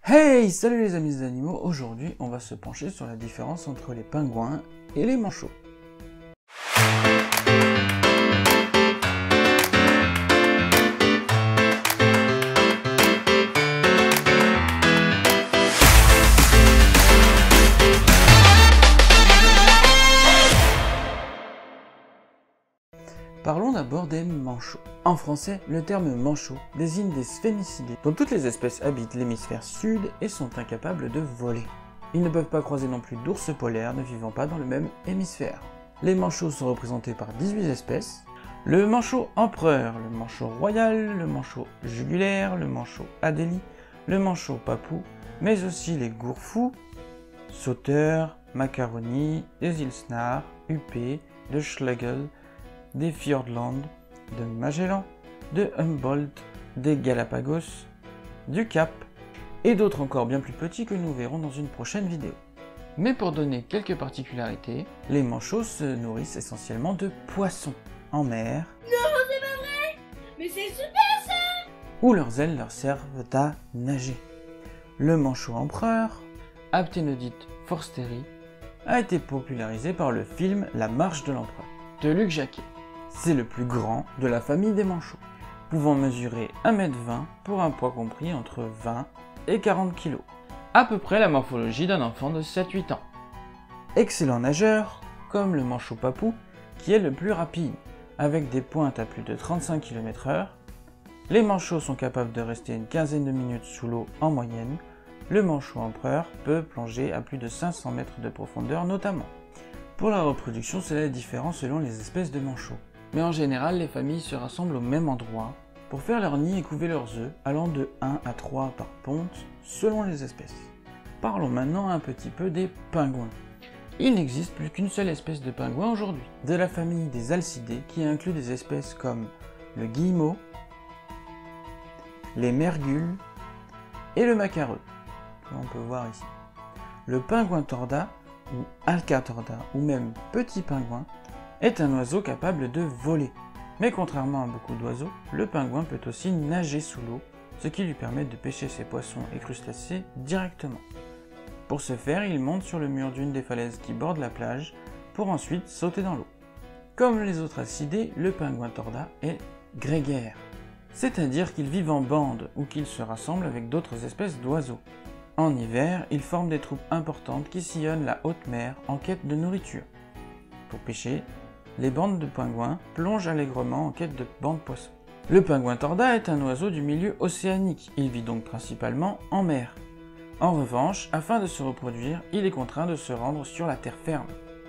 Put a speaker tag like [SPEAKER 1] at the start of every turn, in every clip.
[SPEAKER 1] Hey, salut les amis des animaux, aujourd'hui on va se pencher sur la différence entre les pingouins et les manchots. Parlons d'abord des manchots. En français, le terme manchot désigne des sphénicidés dont toutes les espèces habitent l'hémisphère sud et sont incapables de voler. Ils ne peuvent pas croiser non plus d'ours polaires ne vivant pas dans le même hémisphère. Les manchots sont représentés par 18 espèces. Le manchot empereur, le manchot royal, le manchot jugulaire, le manchot adélie, le manchot papou, mais aussi les gourfous, sauteurs, macaronis, des ilsnars, huppés, de schlegel, des Fiordland, de Magellan, de Humboldt, des Galapagos, du Cap, et d'autres encore bien plus petits que nous verrons dans une prochaine vidéo. Mais pour donner quelques particularités, les manchots se nourrissent essentiellement de poissons en mer.
[SPEAKER 2] Non, c'est pas vrai! Mais c'est super ça!
[SPEAKER 1] Où leurs ailes leur servent à nager. Le manchot empereur, Apténodite forsteri, a été popularisé par le film La Marche de l'Empereur de Luc Jacquet. C'est le plus grand de la famille des manchots, pouvant mesurer 1,20 m pour un poids compris entre 20 et 40 kg. À peu près la morphologie d'un enfant de 7-8 ans. Excellent nageur, comme le manchot papou, qui est le plus rapide, avec des pointes à plus de 35 km/h. Les manchots sont capables de rester une quinzaine de minutes sous l'eau en moyenne. Le manchot empereur peut plonger à plus de 500 mètres de profondeur notamment. Pour la reproduction, cela est différent selon les espèces de manchots. Mais en général, les familles se rassemblent au même endroit pour faire leur nid et couver leurs œufs, allant de 1 à 3 par ponte, selon les espèces. Parlons maintenant un petit peu des pingouins. Il n'existe plus qu'une seule espèce de pingouin aujourd'hui, de la famille des alcidés qui inclut des espèces comme le guillemot, les mergules et le macareux, que l'on peut voir ici. Le pingouin torda, ou alcatorda, ou même petit pingouin, est un oiseau capable de voler. Mais contrairement à beaucoup d'oiseaux, le pingouin peut aussi nager sous l'eau, ce qui lui permet de pêcher ses poissons et crustacés directement. Pour ce faire, il monte sur le mur d'une des falaises qui borde la plage, pour ensuite sauter dans l'eau. Comme les autres alcidés, le pingouin torda est grégaire, c'est-à-dire qu'il vit en bande ou qu'il se rassemble avec d'autres espèces d'oiseaux. En hiver, il forme des troupes importantes qui sillonnent la haute mer en quête de nourriture. Pour pêcher, les bandes de pingouins plongent allègrement en quête de bancs de poissons. Le pingouin torda est un oiseau du milieu océanique, il vit donc principalement en mer. En revanche, afin de se reproduire, il est contraint de se rendre sur la terre ferme.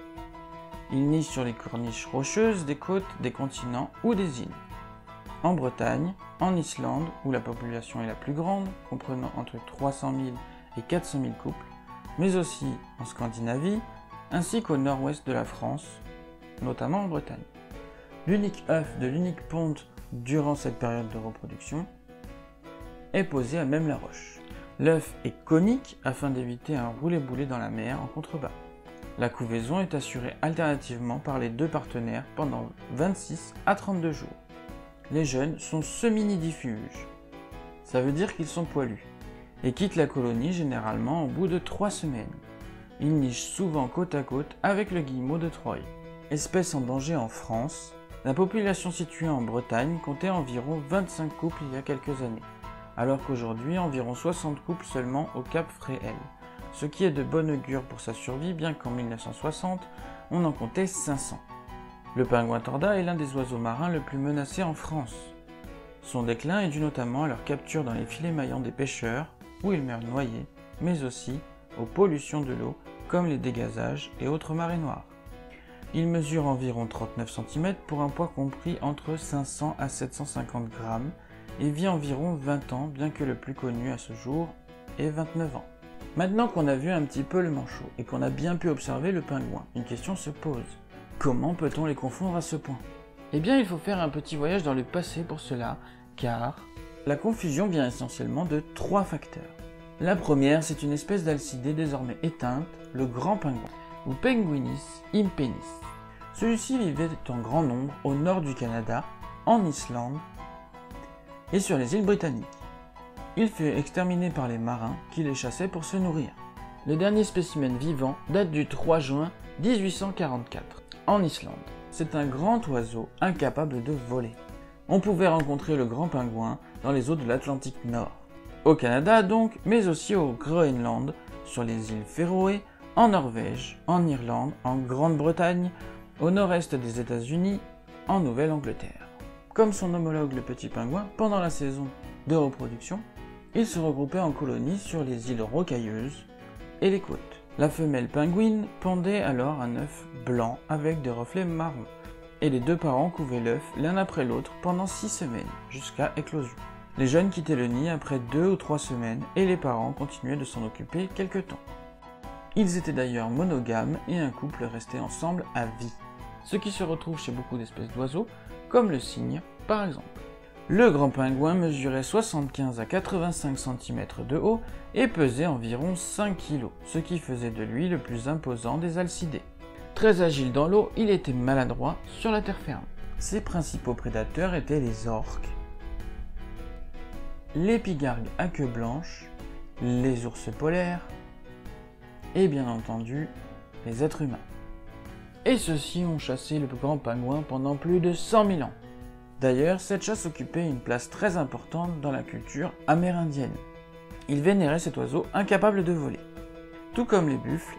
[SPEAKER 1] Il niche sur les corniches rocheuses des côtes, des continents ou des îles. En Bretagne, en Islande, où la population est la plus grande, comprenant entre 300 000 et 400 000 couples, mais aussi en Scandinavie, ainsi qu'au nord-ouest de la France, notamment en Bretagne. L'unique œuf de l'unique ponte durant cette période de reproduction est posé à même la roche. L'œuf est conique afin d'éviter un roulé-boulé dans la mer en contrebas. La couvaison est assurée alternativement par les deux partenaires pendant 26 à 32 jours. Les jeunes sont semi-nidifuges, ça veut dire qu'ils sont poilus, et quittent la colonie généralement au bout de 3 semaines. Ils nichent souvent côte à côte avec le guillemot de Troie. Espèce en danger en France, la population située en Bretagne comptait environ 25 couples il y a quelques années, alors qu'aujourd'hui environ 60 couples seulement au Cap Fréhel, ce qui est de bon augure pour sa survie bien qu'en 1960 on en comptait 500. Le pingouin torda est l'un des oiseaux marins le plus menacé en France. Son déclin est dû notamment à leur capture dans les filets maillants des pêcheurs, où ils meurent noyés, mais aussi aux pollutions de l'eau comme les dégazages et autres marées noires. Il mesure environ 39 cm pour un poids compris entre 500 à 750 grammes et vit environ 20 ans, bien que le plus connu à ce jour est 29 ans. Maintenant qu'on a vu un petit peu le manchot et qu'on a bien pu observer le pingouin, une question se pose. Comment peut-on les confondre à ce point? Eh bien, il faut faire un petit voyage dans le passé pour cela, car la confusion vient essentiellement de 3 facteurs. La première, c'est une espèce d'alcidé désormais éteinte, le grand pingouin, ou Penguinis impennis. Celui-ci vivait en grand nombre au nord du Canada, en Islande et sur les îles britanniques. Il fut exterminé par les marins qui les chassaient pour se nourrir. Le dernier spécimen vivant date du 3 juin 1844, en Islande. C'est un grand oiseau incapable de voler. On pouvait rencontrer le grand pingouin dans les eaux de l'Atlantique Nord. Au Canada donc, mais aussi au Groenland, sur les îles Féroé, en Norvège, en Irlande, en Grande-Bretagne, au nord-est des États-Unis, en Nouvelle-Angleterre. Comme son homologue le petit pingouin, pendant la saison de reproduction, il se regroupait en colonies sur les îles rocailleuses et les côtes. La femelle pingouine pondait alors un œuf blanc avec des reflets marrons, et les deux parents couvaient l'œuf l'un après l'autre pendant 6 semaines, jusqu'à éclosion. Les jeunes quittaient le nid après 2 ou 3 semaines et les parents continuaient de s'en occuper quelque temps. Ils étaient d'ailleurs monogames et un couple restait ensemble à vie, ce qui se retrouve chez beaucoup d'espèces d'oiseaux, comme le cygne par exemple. Le grand pingouin mesurait 75 à 85 cm de haut et pesait environ 5 kg, ce qui faisait de lui le plus imposant des alcidés. Très agile dans l'eau, il était maladroit sur la terre ferme. Ses principaux prédateurs étaient les orques, les pigargues à queue blanche, les ours polaires et bien entendu les êtres humains. Et ceux-ci ont chassé le grand pingouin pendant plus de 100 000 ans. D'ailleurs, cette chasse occupait une place très importante dans la culture amérindienne. Ils vénéraient cet oiseau incapable de voler, tout comme les buffles.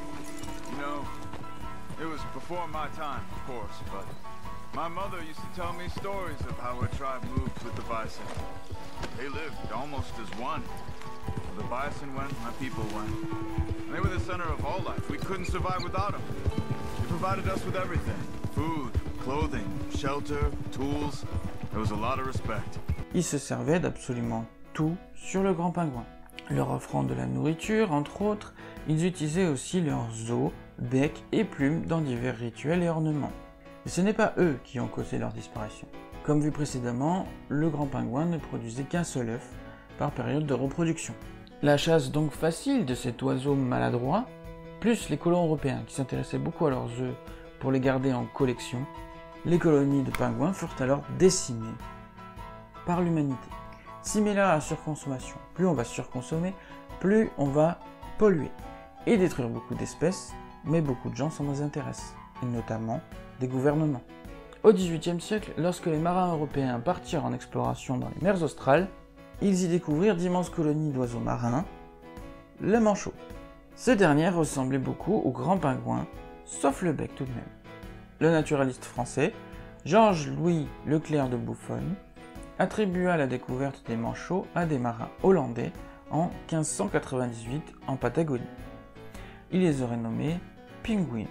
[SPEAKER 3] It was before my time, of course, but my mother used to tell me stories of how her tribe moved with the bison. They lived almost as one. The bison went, my people went. They were the center of all life. We couldn't survive without them. They provided us with everything. Food, clothing, shelter, tools. There was a lot of respect.
[SPEAKER 1] Ils se servaient d'absolument tout sur le grand pingouin. Leur offrant de la nourriture, entre autres, ils utilisaient aussi leurs os, becs et plumes dans divers rituels et ornements. Et ce n'est pas eux qui ont causé leur disparition. Comme vu précédemment, le grand pingouin ne produisait qu'un seul œuf par période de reproduction. La chasse donc facile de cet oiseau maladroit, plus les colons européens qui s'intéressaient beaucoup à leurs œufs pour les garder en collection, les colonies de pingouins furent alors décimées par l'humanité. Similaire à la surconsommation, plus on va surconsommer, plus on va polluer et détruire beaucoup d'espèces, mais beaucoup de gens s'en désintéressent, et notamment des gouvernements. Au XVIIIe siècle, lorsque les marins européens partirent en exploration dans les mers australes, ils y découvrirent d'immenses colonies d'oiseaux marins, le manchot. Ce dernier ressemblait beaucoup au grand pingouin, sauf le bec tout de même. Le naturaliste français, Georges-Louis Leclerc de Buffon, attribua la découverte des manchots à des marins hollandais en 1598 en Patagonie. Il les aurait nommés pingouins.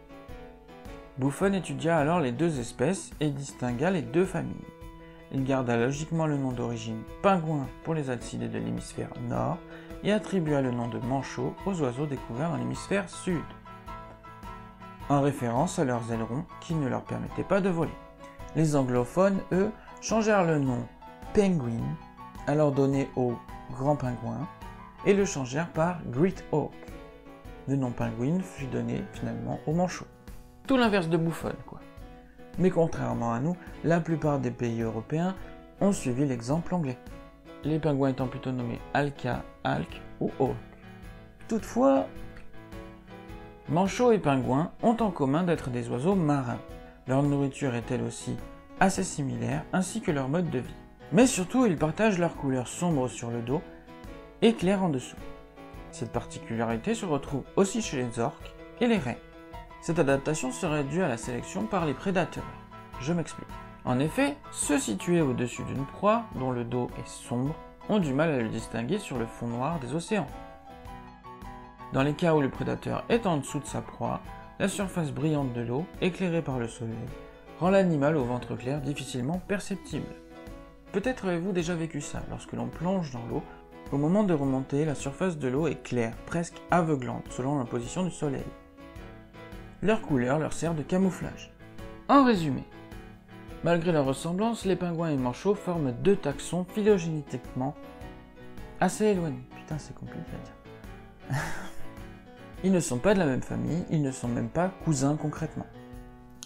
[SPEAKER 1] Buffon étudia alors les deux espèces et distingua les deux familles. Il garda logiquement le nom d'origine pingouin pour les alcidés de l'hémisphère nord et attribua le nom de manchot aux oiseaux découverts dans l'hémisphère sud, en référence à leurs ailerons qui ne leur permettaient pas de voler. Les anglophones, eux, changèrent le nom penguin, alors donné au grand pingouin, et le changèrent par Great Auk. Le nom pingouin fut donné finalement au manchot. Tout l'inverse de Buffon, quoi. Mais contrairement à nous, la plupart des pays européens ont suivi l'exemple anglais, les pingouins étant plutôt nommés alca, alc ou auk. Toutefois, manchots et pingouins ont en commun d'être des oiseaux marins. Leur nourriture est elle aussi assez similaire, ainsi que leur mode de vie. Mais surtout, ils partagent leur couleur sombre sur le dos et claire en dessous. Cette particularité se retrouve aussi chez les orques et les raies. Cette adaptation serait due à la sélection par les prédateurs. Je m'explique. En effet, ceux situés au-dessus d'une proie, dont le dos est sombre, ont du mal à le distinguer sur le fond noir des océans. Dans les cas où le prédateur est en dessous de sa proie, la surface brillante de l'eau, éclairée par le soleil, rend l'animal au ventre clair difficilement perceptible. Peut-être avez-vous déjà vécu ça, lorsque l'on plonge dans l'eau, au moment de remonter, la surface de l'eau est claire, presque aveuglante, selon la position du soleil. Leur couleur leur sert de camouflage. En résumé, malgré leur ressemblance, les pingouins et manchots forment deux taxons phylogénétiquement assez éloignés. Putain, c'est compliqué à dire. Ils ne sont pas de la même famille, ils ne sont même pas cousins concrètement.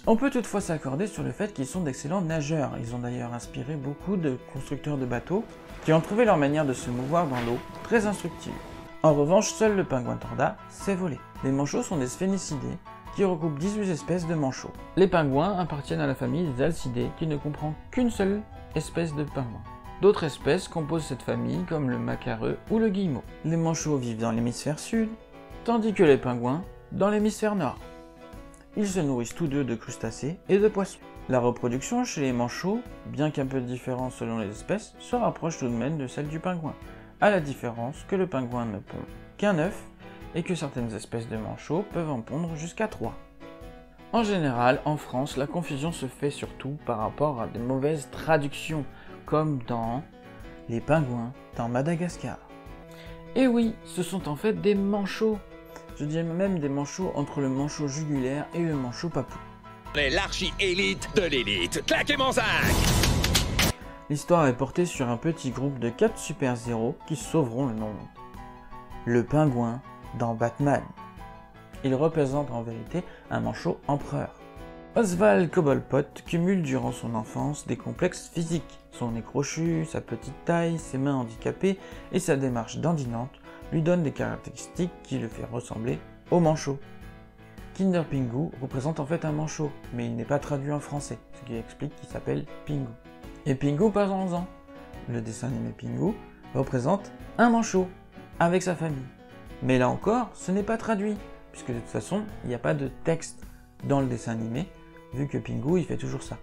[SPEAKER 1] On peut toutefois s'accorder sur le fait qu'ils sont d'excellents nageurs. Ils ont d'ailleurs inspiré beaucoup de constructeurs de bateaux qui ont trouvé leur manière de se mouvoir dans l'eau très instructive. En revanche, seul le pingouin torda sait voler. Les manchots sont des sphénicidés qui regroupent 18 espèces de manchots. Les pingouins appartiennent à la famille des alcidés qui ne comprend qu'une seule espèce de pingouin. D'autres espèces composent cette famille comme le macareux ou le guillemot. Les manchots vivent dans l'hémisphère sud, tandis que les pingouins dans l'hémisphère nord. Ils se nourrissent tous deux de crustacés et de poissons. La reproduction chez les manchots, bien qu'un peu différente selon les espèces, se rapproche tout de même de celle du pingouin, à la différence que le pingouin ne pond qu'un œuf et que certaines espèces de manchots peuvent en pondre jusqu'à 3. En général, en France, la confusion se fait surtout par rapport à de mauvaises traductions, comme dans « Les pingouins dans Madagascar ». Et oui, ce sont en fait des manchots. Je dirais même des manchots entre le manchot jugulaire et le manchot papou.
[SPEAKER 4] L'archi-élite de l'élite. Claquez mon sac!
[SPEAKER 1] L'histoire est portée sur un petit groupe de 4 super-héros qui sauveront le monde. Le pingouin dans Batman. Il représente en vérité un manchot empereur. Oswald Cobblepot cumule durant son enfance des complexes physiques. Son nez crochu, sa petite taille, ses mains handicapées et sa démarche dandinante lui donnent des caractéristiques qui le font ressembler au manchot. Kinder Pingu représente en fait un manchot, mais il n'est pas traduit en français, ce qui explique qu'il s'appelle Pingu. Et Pingu, parlons-en. Le dessin animé Pingu représente un manchot, avec sa famille. Mais là encore, ce n'est pas traduit, puisque de toute façon, il n'y a pas de texte dans le dessin animé, vu que Pingu, il fait toujours ça.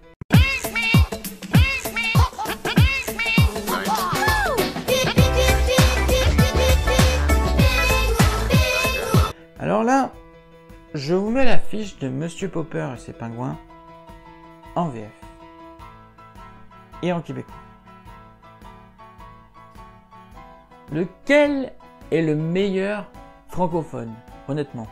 [SPEAKER 1] Alors là, je vous mets la fiche de Monsieur Popper et ses pingouins en VF et en québécois. Lequel est le meilleur francophone, honnêtement?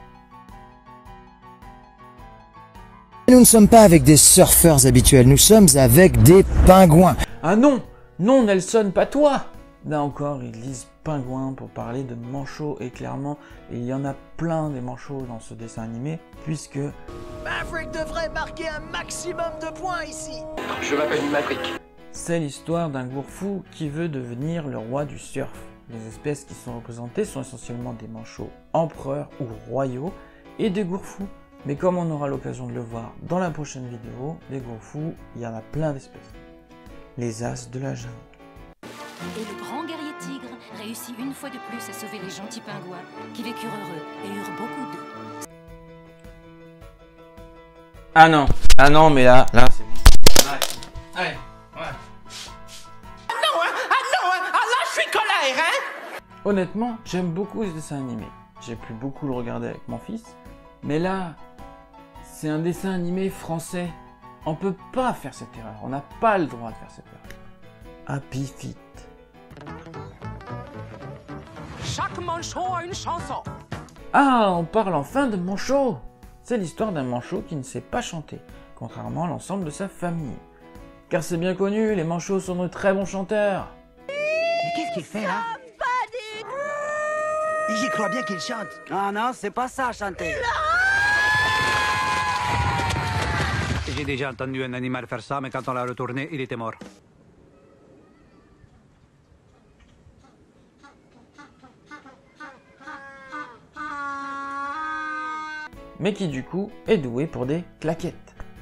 [SPEAKER 5] Nous ne sommes pas avec des surfeurs habituels, nous sommes avec des pingouins.
[SPEAKER 1] Ah non, non Nelson, pas toi! Là encore, ils lisent pingouin pour parler de manchots et clairement, il y en a plein des manchots dans ce dessin animé puisque
[SPEAKER 6] Maverick devrait marquer un maximum de points ici.
[SPEAKER 7] Je m'appelle Maverick.
[SPEAKER 1] C'est l'histoire d'un gourfou qui veut devenir le roi du surf. Les espèces qui sont représentées sont essentiellement des manchots empereurs ou royaux et des gourfous. Mais comme on aura l'occasion de le voir dans la prochaine vidéo, les gourfous, il y en a plein d'espèces. Les as de la jungle.
[SPEAKER 8] Et le grand guerrier tigre réussit une fois de plus à sauver les gentils pingouins qui vécurent heureux et eurent beaucoup d'eux.
[SPEAKER 1] Ah non, mais là c'est bon. Allez, ouais.
[SPEAKER 6] Là je suis colère, hein.
[SPEAKER 1] Honnêtement, j'aime beaucoup ce dessin animé. J'ai pu beaucoup le regarder avec mon fils, mais là, c'est un dessin animé français. On peut pas faire cette erreur, on n'a pas le droit de faire cette erreur. Happy Feet.
[SPEAKER 6] Chaque manchot a une chanson.
[SPEAKER 1] Ah, on parle enfin de manchot. C'est l'histoire d'un manchot qui ne sait pas chanter, contrairement à l'ensemble de sa famille. Car c'est bien connu, les manchots sont de très bons chanteurs.
[SPEAKER 6] Mais qu'est-ce qu'il fait là? J'y crois bien qu'il chante.
[SPEAKER 9] Ah non, c'est pas ça, chanter.
[SPEAKER 4] J'ai déjà entendu un animal faire ça, mais quand on l'a retourné, il était mort.
[SPEAKER 1] Mais qui du coup est doué pour des claquettes.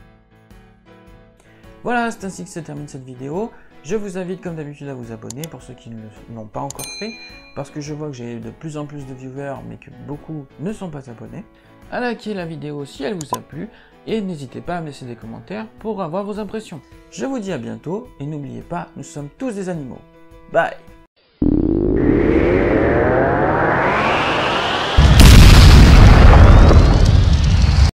[SPEAKER 1] Voilà, c'est ainsi que se termine cette vidéo. Je vous invite comme d'habitude à vous abonner pour ceux qui ne l'ont pas encore fait, parce que je vois que j'ai de plus en plus de viewers, mais que beaucoup ne sont pas abonnés. À liker la vidéo si elle vous a plu, et n'hésitez pas à me laisser des commentaires pour avoir vos impressions. Je vous dis à bientôt, et n'oubliez pas, nous sommes tous des animaux. Bye!